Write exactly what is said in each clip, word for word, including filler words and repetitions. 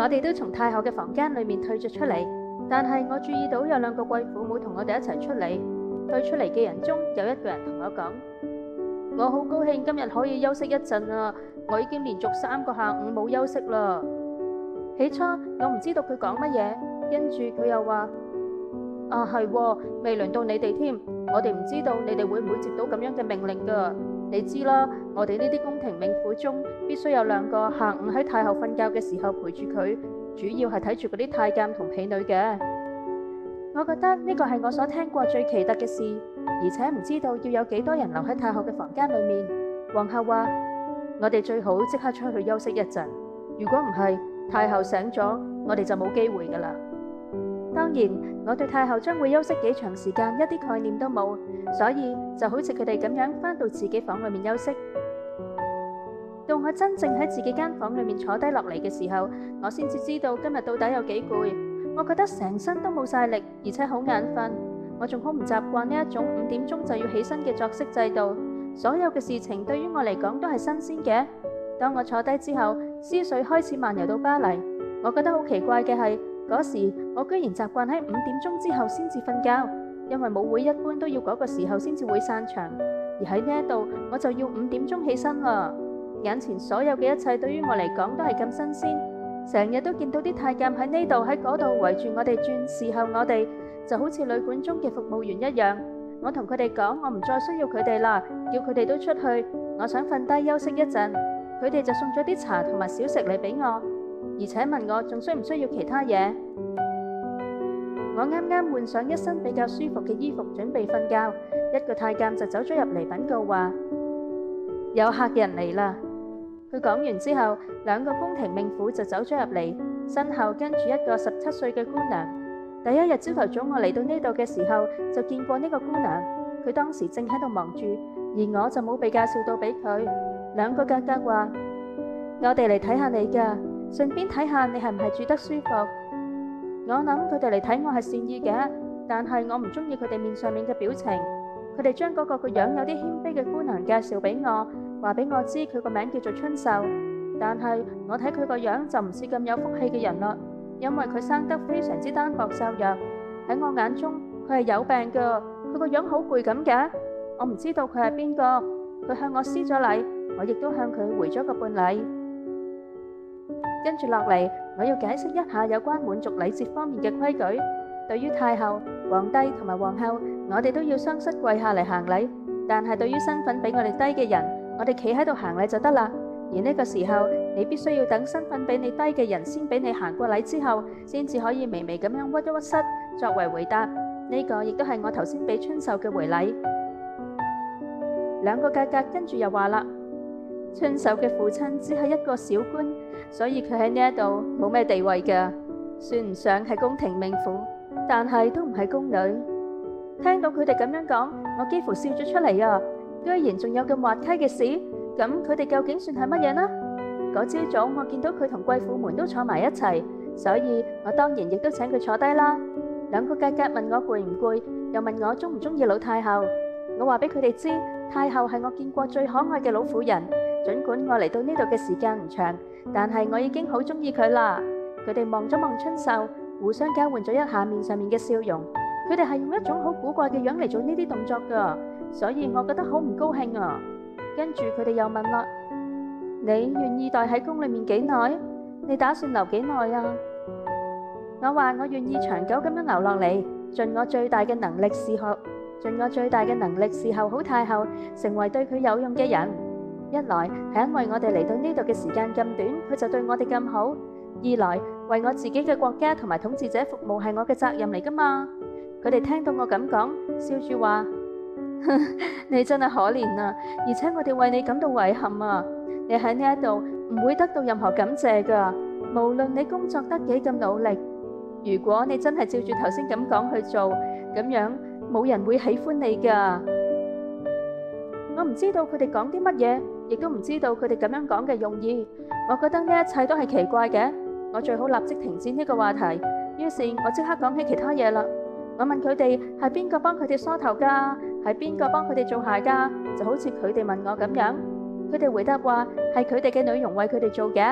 我哋都從太后嘅房間裏面退咗出嚟，但係我注意到有兩個貴婦冇同我哋一齊出嚟。退出嚟嘅人中有一個人同我講：我好高興今日可以休息一陣啊！我已經連續三個下午冇休息啦。起初我唔知道佢講乜嘢，跟住佢又話：啊係喎，未輪到你哋添，我哋唔知道你哋會唔會接到咁樣嘅命令㗎。你知啦，我哋呢啲宮廷命婦中必須有兩個下午喺太后瞓覺嘅時候陪住佢，主要係睇住嗰啲太監同婢女嘅。我覺得呢個係我所聽過最奇特嘅事，而且唔知道要有幾多人留喺太后嘅房間裏面。皇后話：我哋最好即刻出去休息一陣，如果唔係，太后醒咗，我哋就冇機會噶啦。當然，我對太后將會休息幾長時間一啲概念都冇，所以就好似佢哋咁樣返到自己房裏面休息。到我真正喺自己間房裏面坐低落嚟嘅時候，我先至知道今日到底有幾攰。我覺得成身都冇晒力，而且好眼瞓。我仲好唔習慣呢一種五點鐘就要起身嘅作息制度。所有嘅事情對於我嚟講都係新鮮嘅。當我坐低之後，思緒開始漫遊到巴黎。我覺得好奇怪嘅係，嗰時我居然習慣喺五點鐘之後先至瞓覺，因為舞會一般都要嗰個時候先至會散場。而喺呢一度，我就要五點鐘起身啦。眼前所有嘅一切對於我嚟講都係咁新鮮。成日都見到啲太監喺呢度喺嗰度圍住我哋轉，侍候我哋，就好似旅館中嘅服務員一樣。我同佢哋講，我唔再需要佢哋啦，叫佢哋都出去。我想瞓低休息一陣，佢哋就送咗啲茶同埋小食嚟俾我，而且問我仲需唔需要其他嘢。我啱啱換上一身比較舒服嘅衣服，準備瞓覺，一個太監就走咗入嚟稟告話：有客人嚟啦。佢講完之後，兩個宮廷命婦就走咗入嚟，身後跟住一個十七歲嘅姑娘。第一日朝頭早我嚟到呢度嘅時候，就見過呢個姑娘，佢當時正喺度忙住，而我就冇被介紹到俾佢。兩個格格話：我哋嚟睇下你㗎，順便睇下你係唔係住得舒服。我諗佢哋嚟睇我係善意嘅，但係我唔中意佢哋面上面嘅表情。佢哋將嗰個個樣有啲謙卑嘅姑娘介紹俾我，話俾我知佢個名叫做春秀，但係我睇佢個樣就唔似咁有福氣嘅人啦，因為佢生得非常之單薄瘦弱。喺我眼中，佢係有病噶，佢個樣好攰咁嘅。我唔知道佢係邊個。佢向我施咗禮，我亦都向佢回咗個半禮。跟住落嚟，我要解釋一下有關滿族禮節方面嘅規矩。對於太后、皇帝同埋皇后，我哋都要雙膝跪下嚟行禮，但係對於身份比我哋低嘅人，我哋企喺度行禮就得啦。而呢個時候，你必須要等身份比你低嘅人先俾你行過禮之後，先至可以微微咁樣屈一屈膝作為回答。呢個亦都係我頭先俾春秀嘅回禮。兩個格格跟住又話啦：春秀嘅父親只係一個小官，所以佢喺呢一度冇咩地位㗎，算唔上係宮廷命婦，但係都唔係宮女。聽到佢哋咁樣講，我幾乎笑咗出嚟啊！居然仲有咁滑稽嘅事，咁佢哋究竟算係乜嘢呢？嗰朝早我見到佢同貴婦們都坐埋一齊，所以我當然亦都請佢坐低啦。兩個格格問我攰唔攰，又問我中唔中意老太后。我話俾佢哋知，太后係我見過最可愛嘅老婦人，儘管我嚟到呢度嘅時間唔長，但係我已經好中意佢啦。佢哋望咗望春秀，互相交換咗一下面上面嘅笑容。佢哋係用一種好古怪嘅樣嚟做呢啲動作㗎，所以我覺得好唔高興啊。跟住佢哋又問啦：你願意待喺宮裏面幾耐？你打算留幾耐啊？我話我願意長久咁樣留落嚟，盡我最大嘅能力侍候，盡我最大嘅能力侍候好太后，成為對佢有用嘅人。一來係因為我哋嚟到呢度嘅時間咁短，佢就對我哋咁好；二來為我自己嘅國家同埋統治者服務係我嘅責任嚟噶嘛。佢哋聽到我咁講，笑住話：你真係可憐啊！而且我哋為你感到遺憾啊！你喺呢一度唔會得到任何感謝噶，無論你工作得幾咁努力。如果你真係照住頭先咁講去做，咁樣冇人會喜歡你噶。我唔知道佢哋講啲乜嘢，亦都唔知道佢哋咁樣講嘅用意。我覺得呢一切都係奇怪嘅，我最好立即停止呢個話題。於是我即刻講起其他嘢啦。我問佢哋係邊個幫佢哋梳頭噶，係邊個幫佢哋做鞋噶，就好似佢哋問我咁樣。佢哋回答話係佢哋嘅女傭為佢哋做嘅。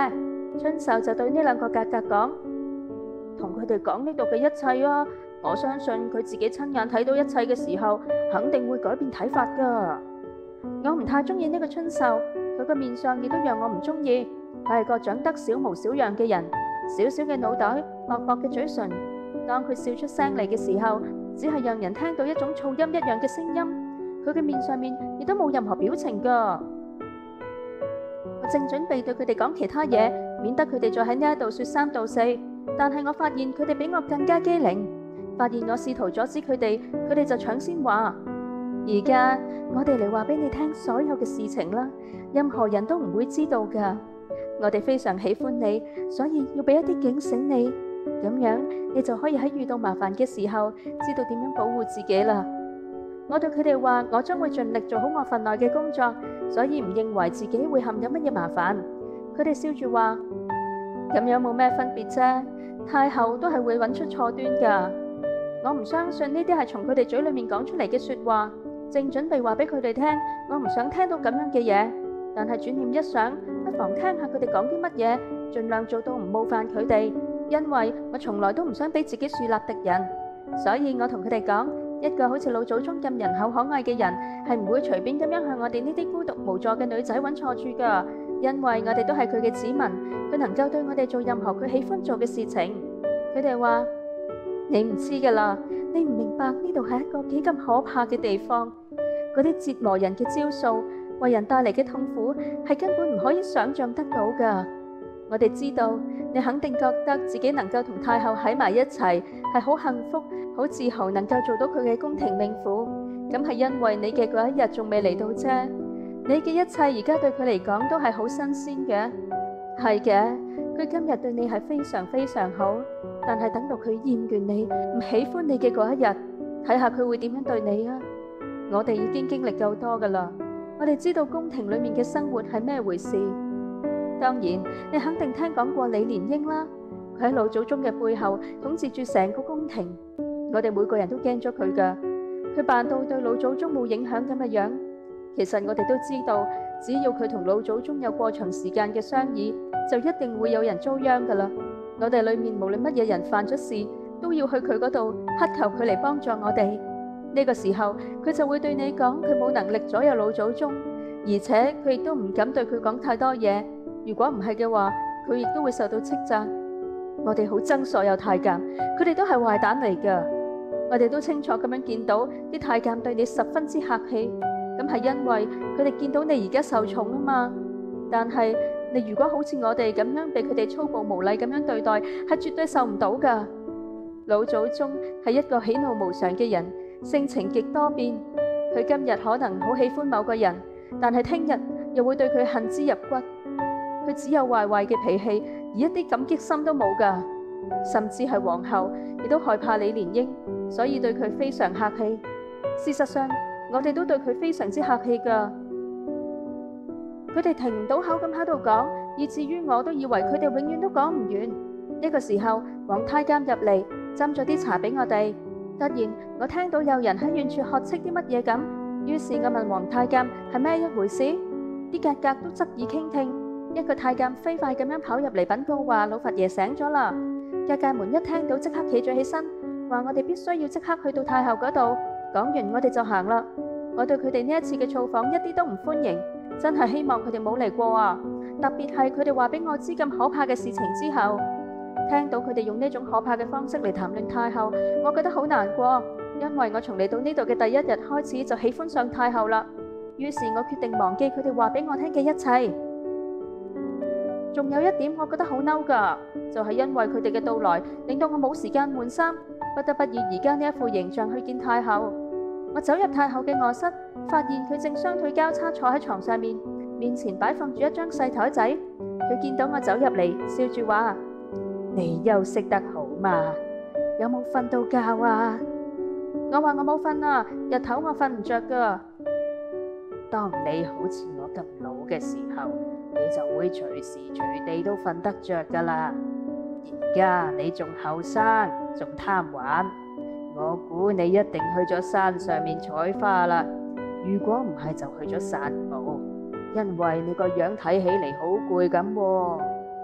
春秀就對呢兩個格格講：同佢哋講呢度嘅一切啊！我相信佢自己親眼睇到一切嘅時候，肯定會改變睇法㗎。我唔太中意呢個春秀，佢個面上亦都讓我唔中意。佢係個長得小模小樣嘅人，小小嘅腦袋，薄薄嘅嘴唇。當佢笑出聲嚟嘅時候，只係讓人聽到一種噪音一樣嘅聲音。佢嘅面上面亦都冇任何表情㗎。我正準備對佢哋講其他嘢，免得佢哋再喺呢一度說三道四，但係我發現佢哋比我更加機靈。發現我試圖阻止佢哋，佢哋就搶先話：而家我哋嚟話俾你聽所有嘅事情啦，任何人都唔會知道㗎。我哋非常喜歡你，所以要俾一啲警醒你，咁樣你就可以喺遇到麻煩嘅時候，知道點樣保護自己啦。我對佢哋話，我將會盡力做好我份內嘅工作，所以唔認為自己會陷有乜嘢麻煩。佢哋笑住話：咁樣冇咩分別啫，太后都係會揾出錯端㗎。我唔相信呢啲係從佢哋嘴裏面講出嚟嘅說話，正準備話俾佢哋聽，我唔想聽到咁樣嘅嘢，但係轉念一想，不妨聽下佢哋講啲乜嘢，盡量做到唔冒犯佢哋，因為我從來都唔想俾自己樹立敵人，所以我同佢哋講，一個好似老祖宗咁仁厚可愛嘅人，係唔會隨便咁樣向我哋呢啲孤獨無助嘅女仔揾錯處㗎，因為我哋都係佢嘅子民，佢能夠對我哋做任何佢喜歡做嘅事情。佢哋話：你唔知㗎啦，你唔明白呢度係一個幾咁可怕嘅地方，嗰啲折磨人嘅招數，為人帶嚟嘅痛苦，係根本唔可以想象得到㗎。我哋知道，你肯定覺得自己能夠同太后喺埋一齊，係好幸福、好自豪，能夠做到佢嘅宮廷命婦。咁係因為你嘅嗰一日仲未嚟到啫。你嘅一切而家對佢嚟講都係好新鮮嘅，係嘅。佢今日對你係非常非常好。但係等到佢厭倦你、唔喜歡你嘅嗰一日，睇下佢會點樣對你啊！我哋已經經歷夠多噶啦，我哋知道宮廷裏面嘅生活係咩回事。當然，你肯定聽講過李蓮英啦，佢喺老祖宗嘅背後統治住成個宮廷，我哋每個人都驚咗佢噶。佢扮到對老祖宗冇影響咁嘅樣，其實我哋都知道，只要佢同老祖宗有過長時間嘅商議，就一定會有人遭殃噶啦。我哋裏面無論乜嘢人犯咗事，都要去佢嗰度乞求佢嚟幫助我哋。呢個時候，佢就會對你講佢冇能力左右老祖宗，而且佢亦都唔敢對佢講太多嘢。如果唔係嘅話，佢亦都會受到斥責。我哋好憎所有太監，佢哋都係壞蛋嚟㗎。我哋都清楚咁樣見到啲太監對你十分之客氣，咁係因為佢哋見到你而家受寵啊嘛。但係你如果好似我哋咁樣被佢哋粗暴無禮咁樣對待，係絕對受唔到噶。老祖宗係一個喜怒無常嘅人，性情極多變。佢今日可能好喜歡某個人，但係聽日又會對佢恨之入骨。佢只有壞壞嘅脾氣，而一啲感激心都冇噶。甚至係皇后亦都害怕李蓮英，所以對佢非常客氣。事實上，我哋都對佢非常之客氣噶。佢哋停唔到口咁喺度講，以至於我都以為佢哋永遠都講唔完。呢個時候，皇太監入嚟，斟咗啲茶俾我哋。突然，我聽到有人喺遠處呵斥啲乜嘢咁，於是我問皇太監係咩一回事。啲格格都側耳傾聽。一個太監飛快咁樣跑入嚟稟告話老佛爺醒咗啦。格格們一聽到即刻企咗起身，話我哋必須要即刻去到太后嗰度。講完我哋就行啦。我對佢哋呢一次嘅造訪一啲都唔歡迎。真係希望佢哋冇嚟過啊！特別係佢哋話俾我知咁可怕嘅事情之後，聽到佢哋用呢種可怕嘅方式嚟談論太后，我覺得好難過，因為我從嚟到呢度嘅第一日開始就喜歡上太后啦。於是我決定忘記佢哋話俾我聽嘅一切。仲有一點我覺得好嬲㗎，就係因為佢哋嘅到來，令到我冇時間換衫，不得不以而家呢一副形象去見太后。我走入太后嘅臥室，發現佢正雙腿交叉坐喺床上面，面前擺放住一張細台仔。佢見到我走入嚟，笑住話：你休息得好嘛？有冇瞓到覺啊？我話我冇瞓啊，日頭我瞓唔着噶。當你好似我咁老嘅時候，你就會隨時隨地都瞓得着噶啦。而家你仲後生，仲貪玩。我估你一定去咗山上面採花啦，如果唔係就去咗散步，因為你個樣睇起嚟好攰咁。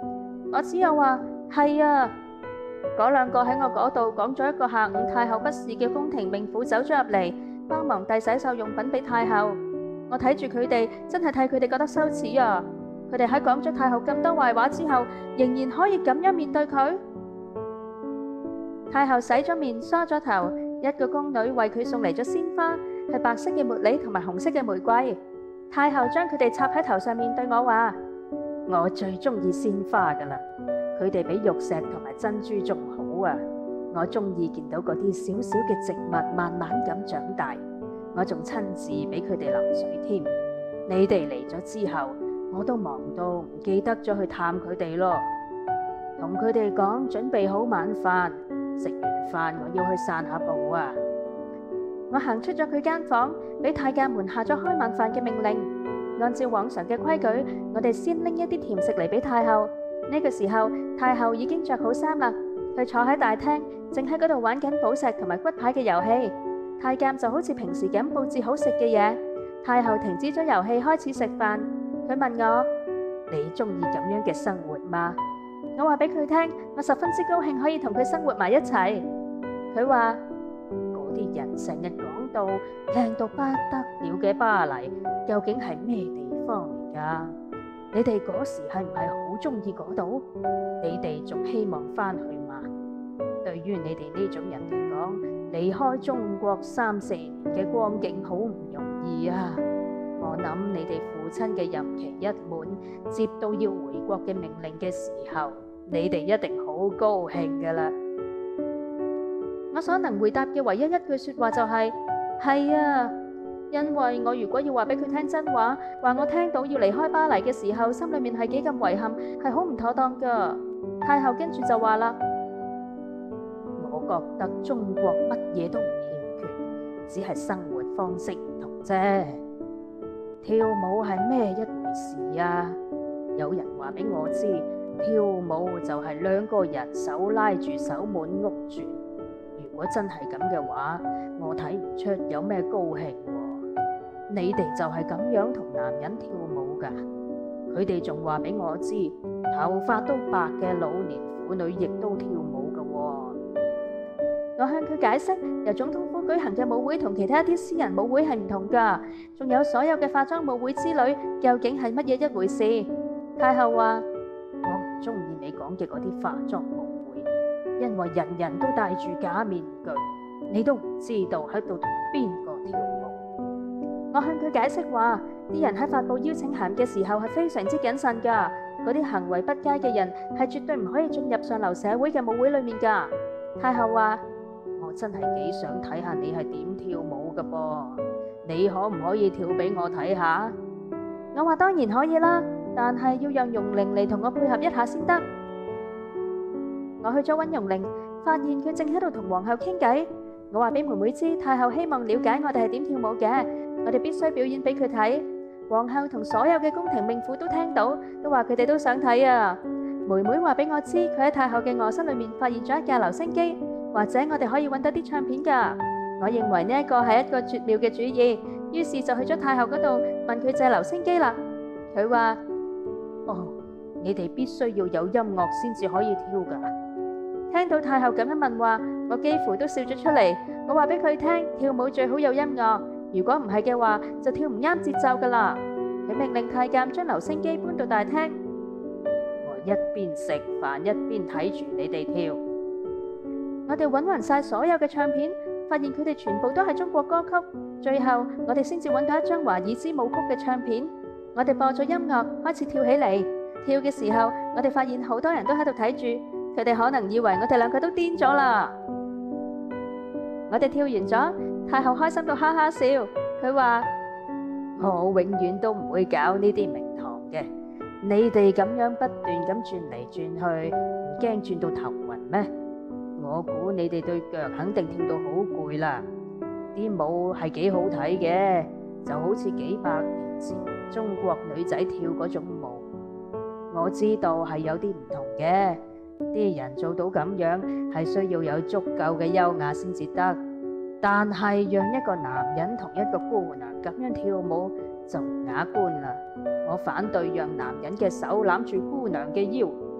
我只有話係啊。嗰兩個喺我嗰度講咗一個下午太后不是嘅宮廷命婦走咗入嚟，幫忙遞洗漱用品俾太后。我睇住佢哋，真係替佢哋覺得羞恥啊！佢哋喺講咗太后咁多壞話之後，仍然可以咁樣面對佢。太后洗咗面，梳咗頭，一個宮女為佢送嚟咗鮮花，係白色嘅茉莉同埋紅色嘅玫瑰。太后將佢哋插喺頭上面，對我話：我最中意鮮花噶啦，佢哋比玉石同埋珍珠仲好啊！我中意見到嗰啲小小嘅植物慢慢咁長大，我仲親自俾佢哋淋水添。你哋嚟咗之後，我都忙到唔記得咗去探佢哋咯。同佢哋講準備好晚飯，食完飯我要去散下步啊！我行出咗佢間房，俾太監們下咗開晚飯嘅命令。按照往常嘅規矩，我哋先拎一啲甜食嚟俾太后。呢個時候，太后已經着好衫啦，佢坐喺大廳，正喺嗰度玩緊寶石同埋骨牌嘅遊戲。太監就好似平時咁佈置好食嘅嘢。太后停止咗遊戲，開始食飯。佢問我：你中意咁樣嘅生活嗎？我話俾佢聽，我十分之高興可以同佢生活埋一齊。佢話：嗰啲人成日講到靚到不得了嘅巴黎，究竟係咩地方嚟噶？你哋嗰時係唔係好中意嗰度？你哋仲希望翻去嗎？對於你哋呢種人嚟講，離開中國三四年嘅光景好唔容易啊！我諗你哋父親嘅任期一滿，接到要回國嘅命令嘅時候，你哋一定好高興噶啦。我所能回答嘅唯一一句說話就係：係啊，因為我如果要話俾佢聽真話，話我聽到要離開巴黎嘅時候，心裏面係幾咁遺憾，係好唔妥當噶。太后跟住就話啦：我覺得中國乜嘢都唔欠缺，只係生活方式唔同啫。跳舞係咩一回事啊？有人話俾我知，跳舞就係兩個人手拉住手滿屋轉。如果真係咁嘅話，我睇唔出有咩高興喎。你哋就係咁樣同男人跳舞噶？佢哋仲話俾我知，頭髮都白嘅老年婦女亦都跳舞噶喎。我向佢解釋，由總統府舉行嘅舞會同其他一啲私人舞會係唔同噶，仲有所有嘅化妝舞會之類，究竟係乜嘢一回事？太后話：我唔中意你講嘅嗰啲化妝舞會，因為人人都戴住假面具，你都唔知道喺度同邊個跳舞。我向佢解釋話，啲人喺發佈邀請函嘅時候係非常之謹慎噶，嗰啲行為不佳嘅人係絕對唔可以進入上流社會嘅舞會裏面噶。太后話：我真係幾想睇下你係點跳舞噶噃，你可唔可以跳俾我睇下？我話當然可以啦，但係要讓容玲嚟同我配合一下先得。我去咗揾容玲，發現佢正喺度同皇后傾偈。我話俾妹妹知，太后希望了解我哋係點跳舞嘅，我哋必須表演俾佢睇。皇后同所有嘅宮廷命婦都聽到，都話佢哋都想睇啊。妹妹話俾我知，佢喺太后嘅臥室裏面發現咗一架留聲機，或者我哋可以揾到啲唱片噶。我認為呢一個係一個絕妙嘅主意，於是就去咗太后嗰度問佢借留聲機啦。佢話：哦，你哋必須要有音樂先至可以跳噶。聽到太后咁樣問話，我幾乎都笑咗出嚟。我話俾佢聽，跳舞最好有音樂，如果唔係嘅話，就跳唔啱節奏噶啦。佢命令太監將留聲機搬到大廳。我一邊食飯一邊睇住你哋跳。我哋揾勻晒所有嘅唱片，發現佢哋全部都係中國歌曲。最後我哋先至揾到一張華爾茲舞曲嘅唱片。我哋播咗音樂，開始跳起嚟。跳嘅時候，我哋發現好多人都喺度睇住。佢哋可能以為我哋兩個都癲咗啦。我哋跳完咗，太后開心到哈哈笑。佢話：我永遠都唔會搞呢啲名堂嘅。你哋咁樣不斷咁轉嚟轉去，唔驚轉到頭暈咩？我估你哋對腳肯定跳到好攰啦。啲舞係幾好睇嘅，就好似幾百年前中國女仔跳嗰種舞。我知道係有啲唔同嘅。啲人做到咁樣係需要有足夠嘅優雅先至得，但係讓一個男人同一個姑娘咁樣跳舞就唔雅觀啦。我反對讓男人嘅手攬住姑娘嘅腰，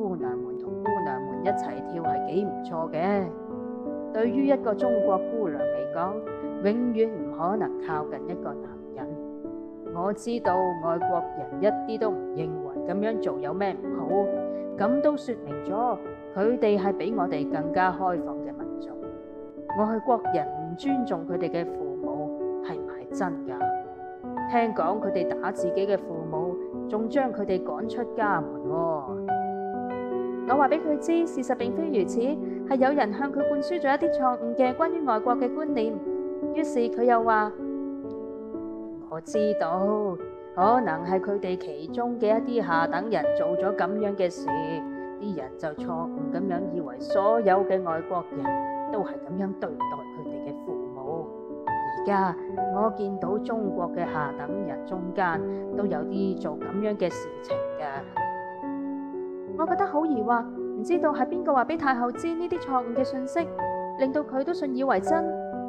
姑娘們同姑娘們一齊跳係幾唔錯嘅。對於一個中國姑娘嚟講，永遠唔可能靠近一個男人。我知道外國人一啲都唔認為咁樣做有咩唔好，咁都說明咗佢哋係比我哋更加開放嘅民族。外國人唔尊重佢哋嘅父母，係唔係真㗎？聽講佢哋打自己嘅父母，仲將佢哋趕出家門喎。我話俾佢知，事實並非如此，係有人向佢灌輸咗一啲錯誤嘅關於外國嘅觀念。於是佢又話：我知道，可能係佢哋其中嘅一啲下等人做咗咁樣嘅事，啲人就錯誤咁樣以為所有嘅外國人都係咁樣對待佢哋嘅父母。而家我見到中國嘅下等人中間都有啲做咁樣嘅事情㗎。我覺得好疑惑，唔知道係邊個話俾太后知呢啲錯誤嘅信息，令到佢都信以為真。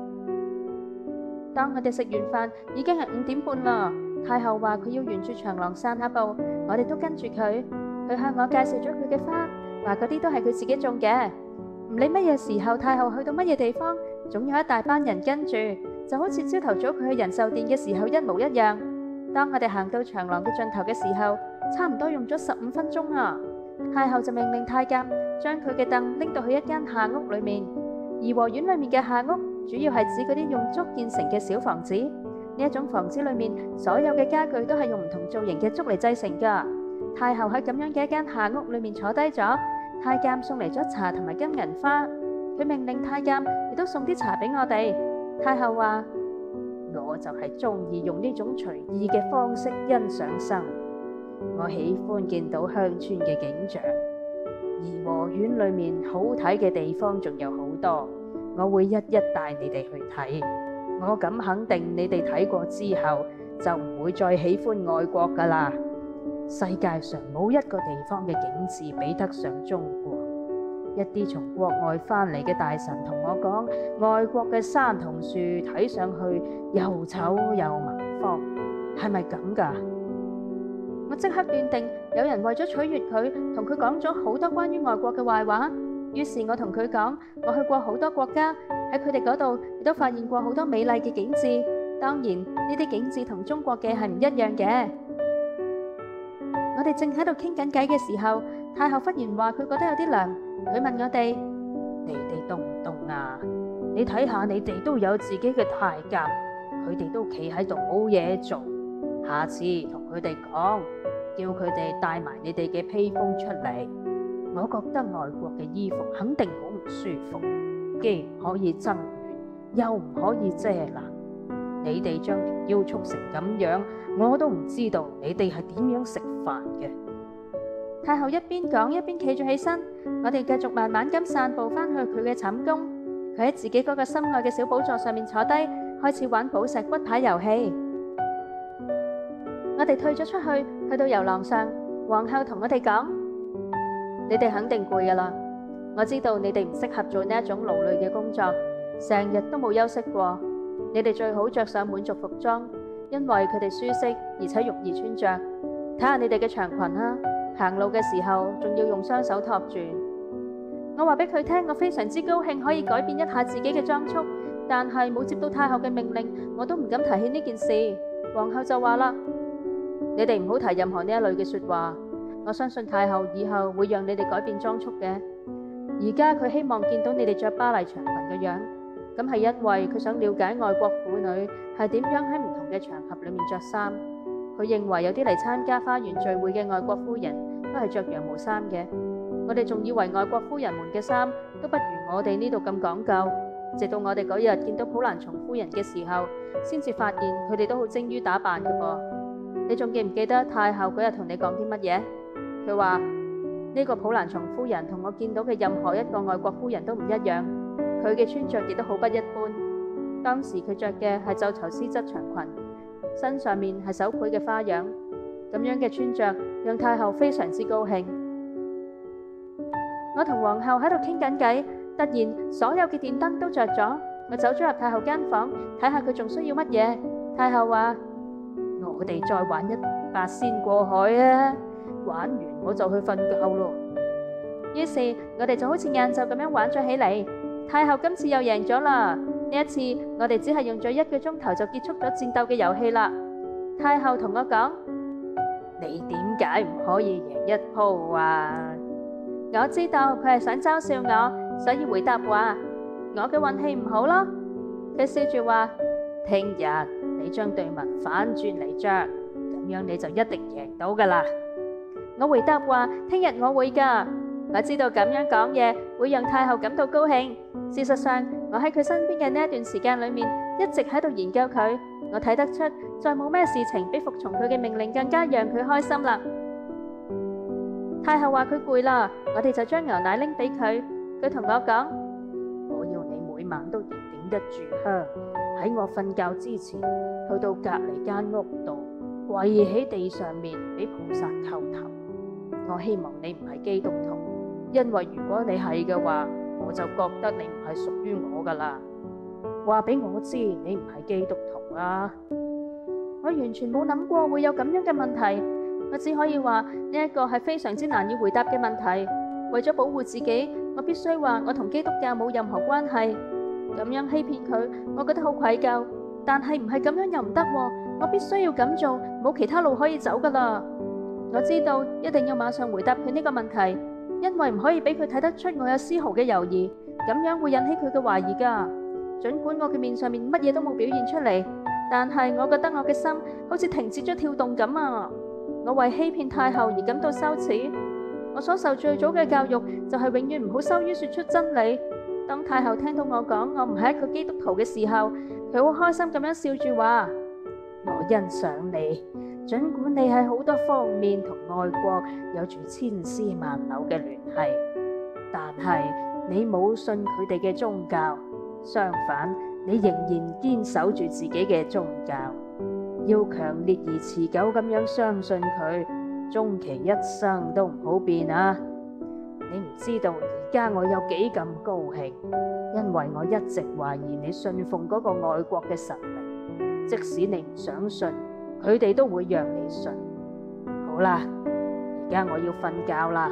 當我哋食完飯，已經係五點半啦。太后話佢要沿住長廊散下步，我哋都跟住佢。佢向我介紹咗佢嘅花，話嗰啲都係佢自己種嘅。唔理乜嘢時候，太后去到乜嘢地方，總有一大班人跟住，就好似朝頭早佢去仁壽殿嘅時候一模一樣。當我哋行到長廊嘅盡頭嘅時候，差唔多用咗十五分鐘啊。太后就命令太監將佢嘅凳拎到去一間下屋裏面。頤和園裏面嘅下屋主要係指嗰啲用竹建成嘅小房子。呢一種房子裏面所有嘅家具都係用唔同造型嘅竹嚟製成㗎。太后喺咁樣嘅一間下屋裏面坐低咗，太監送嚟咗茶同埋金銀花。佢命令太監亦都送啲茶俾我哋。太后話：我就係中意用呢種隨意嘅方式欣賞生活。我喜歡見到鄉村嘅景象。頤和園裏面好睇嘅地方仲有好多，我會一一帶你哋去睇。我敢肯定，你哋睇過之後就唔會再喜歡外國㗎啦。世界上冇一個地方嘅景緻比得上中國。一啲從國外翻嚟嘅大臣同我講，外國嘅山同樹睇上去又醜又蠻荒，係咪咁㗎？我即刻斷定有人為咗取悅佢，同佢講咗好多關於外國嘅壞話。於是我同佢講，我去過好多國家，喺佢哋嗰度亦都發現過好多美麗嘅景緻。當然呢啲景緻同中國嘅係唔一樣嘅。我哋正喺度傾緊偈嘅時候，太后忽然話佢覺得有啲涼。佢問我哋：你哋凍唔凍啊？你睇下，你哋都有自己嘅太監，佢哋都企喺度冇嘢做。下次同佢哋講，叫佢哋帶埋你哋嘅披風出嚟。我覺得外國嘅衣服肯定好唔舒服，既唔可以增暖，又唔可以遮冷。你哋將條腰束成咁樣，我都唔知道你哋係點樣食飯嘅。太后一邊講一邊企咗起身，我哋繼續慢慢咁散步翻去佢嘅寢宮。佢喺自己嗰個心愛嘅小寶座上面坐低，開始玩寶石骨牌遊戲。我哋退咗出去，去到遊廊上，皇后同我哋講：你哋肯定攰噶啦，我知道你哋唔適合做呢一種勞累嘅工作，成日都冇休息過。你哋最好着上滿族服裝，因為佢哋舒適而且容易穿着。睇下你哋嘅長裙啦，行路嘅時候仲要用雙手托住。我話俾佢聽，我非常之高興可以改變一下自己嘅裝束，但係冇接到太后嘅命令，我都唔敢提起呢件事。皇后就話啦：你哋唔好提任何呢一類嘅說話。我相信太后以後會讓你哋改變裝束嘅。而家佢希望見到你哋着巴黎長裙嘅樣，咁係因為佢想了解外國婦女係點樣喺唔同嘅場合裏面着衫。佢認為有啲嚟參加花園聚會嘅外國夫人都係着羊毛衫嘅。我哋仲以為外國夫人們嘅衫都不如我哋呢度咁講究，直到我哋嗰日見到普蘭松夫人嘅時候，先至發現佢哋都好精於打扮嘅噃。你仲記唔記得太后嗰日同你講啲乜嘢？佢話呢個普蘭松夫人同我見到嘅任何一個外國夫人都唔一樣，佢嘅穿着亦都好不一般。當時佢着嘅係皺綢絲質長裙，身上面係手繪嘅花樣，咁樣嘅穿着讓太后非常之高興。我同皇后喺度傾緊偈，突然所有嘅電燈都着咗。我走咗入太后間房，睇下佢仲需要乜嘢。太后話：我哋再玩一八仙過海啊！玩完我就去瞓覺咯。 於是我哋就好似晏晝咁樣玩咗起嚟。太后今次又贏咗啦！呢一次我哋只係用咗一個鐘頭就結束咗戰鬥嘅遊戲啦。太后同我講：你點解唔可以贏一鋪啊？我知道佢係想嘲笑我，所以回答話我嘅運氣唔好咯。佢笑住話：聽日你將對襪反轉嚟着，咁樣你就一定贏到噶啦。我回答話：聽日我會噶。我知道咁樣講嘢會讓太后感到高興。事實上，我喺佢身邊嘅呢一段時間裏面，一直喺度研究佢。我睇得出，再冇咩事情比服從佢嘅命令更加讓佢開心啦。太后話佢攰啦，我哋就將牛奶拎俾佢。佢同我講：我要你每晚都燃點一炷香，喺我瞓覺之前，去到隔離間屋度跪喺地上面俾菩薩叩頭。我希望你唔係基督徒，因為如果你係嘅話，我就覺得你唔係屬於我噶啦。話俾我知你唔係基督徒啊！我完全冇諗過會有咁樣嘅問題，我只可以話呢一個係非常之難以回答嘅問題。為咗保護自己，我必須話我同基督教冇任何關係。咁樣欺騙佢，我覺得好愧疚。但係唔係咁樣又唔得喎，我必須要咁做，冇其他路可以走噶啦。我知道一定要馬上回答佢呢個問題，因為唔可以俾佢睇得出我有絲毫嘅猶豫，咁樣會引起佢嘅懷疑噶。儘管我嘅面上面乜嘢都冇表現出嚟，但係我覺得我嘅心好似停止咗跳動咁啊！我為欺騙太后而感到羞恥。我所受最早嘅教育就係永遠唔好羞於說出真理。當太后聽到我講我唔係一個基督徒嘅時候，佢好開心咁樣笑住話：我欣賞你，儘管你喺好多方面同外國有住千絲萬縷嘅聯繫，但係你冇信佢哋嘅宗教。相反，你仍然堅守住自己嘅宗教，要強烈而持久咁樣相信佢，終其一生都唔好變啊！你唔知道而家我有幾咁高興，因為我一直懷疑你信奉嗰個外國嘅神靈，即使你唔想信，佢哋都會讓你信。好啦，而家我要瞓覺啦。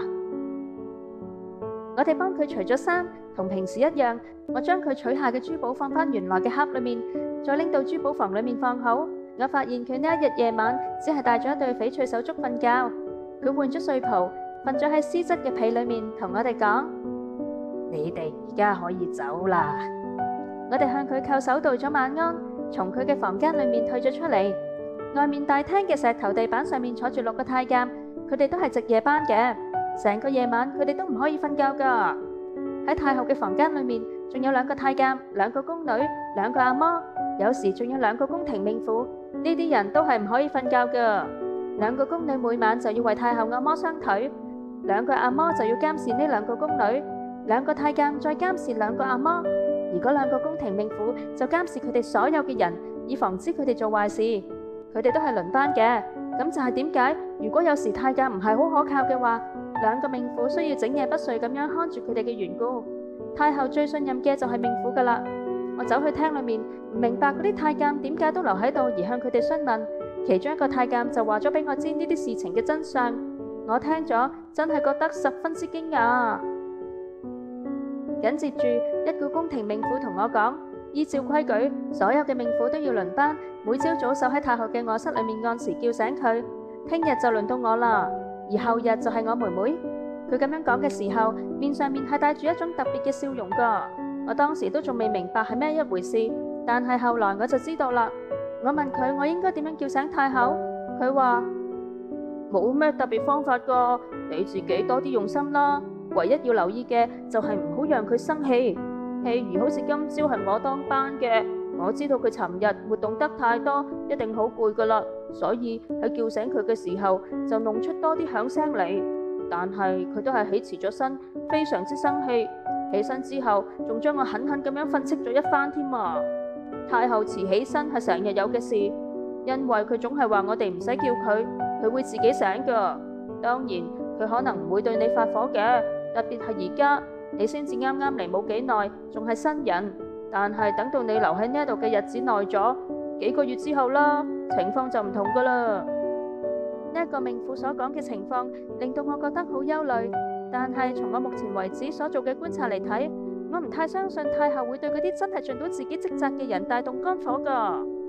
我哋幫佢除咗衫，同平時一樣。我將佢取下嘅珠寶放返原來嘅盒裏面，再拎到珠寶房裏面放好。我發現佢呢一日夜晚只係帶咗一對翡翠手足瞓覺。佢換咗睡袍，瞓咗喺絲質嘅被裏面，同我哋講：你哋而家可以走啦。我哋向佢叩首道咗晚安，從佢嘅房間裏面退咗出嚟。外面大廳嘅石頭地板上面坐住六個太監，佢哋都係值夜班嘅。成個夜晚佢哋都唔可以瞓覺噶。喺太后嘅房間裏面，仲有兩個太監、兩個宮女、兩個阿嬤，有時仲有兩個宮廷命婦。呢啲人都係唔可以瞓覺噶。兩個宮女每晚就要為太后按摩雙腿，兩個阿嬤就要監視呢兩個宮女，兩個太監再監視兩個阿嬤，而嗰兩個宮廷命婦就監視佢哋所有嘅人，以防止佢哋做壞事。佢哋都係輪班嘅，咁就係點解如果有時太監唔係好可靠嘅話，兩個命婦需要整夜不睡咁樣看住佢哋嘅緣故。太后最信任嘅就係命婦噶啦。我走去廳裏面，唔明白嗰啲太監點解都留喺度，而向佢哋詢問。其中一個太監就話咗俾我知呢啲事情嘅真相。我聽咗真係覺得十分之驚訝。緊接住一個宮廷命婦同我講，依照規矩，所有嘅命婦都要輪班，每朝早守喺太后嘅臥室裏面按時叫醒佢。聽日就輪到我啦，而後日就係我妹妹。佢咁樣講嘅時候，面上面係帶住一種特別嘅笑容噶。我當時都仲未明白係咩一回事，但係後來我就知道啦。我問佢我應該點樣叫醒太后，佢話冇咩特別方法噶，你自己多啲用心啦。唯一要留意嘅就係唔好讓佢生氣。譬如好似今朝係我當班嘅，我知道佢尋日活動得太多，一定好攰噶啦，所以喺叫醒佢嘅時候就弄出多啲響聲嚟。但係佢都係起遲咗身，非常之生氣。起身之後仲將我狠狠咁樣訓斥咗一番添啊！太后遲起身係成日有嘅事，因為佢總係話我哋唔使叫佢，佢會自己醒噶。當然佢可能唔會對你發火嘅，特別係而家你先至啱啱嚟冇幾耐，仲係新人。但係等到你留喺呢度嘅日子耐咗，幾個月之後啦，情況就唔同噶啦。呢一個命婦所講嘅情況令到我覺得好憂慮。 但係從我目前為止所做嘅觀察嚟睇，我唔太相信太后會對嗰啲真係盡到自己職責嘅人大動肝火㗎。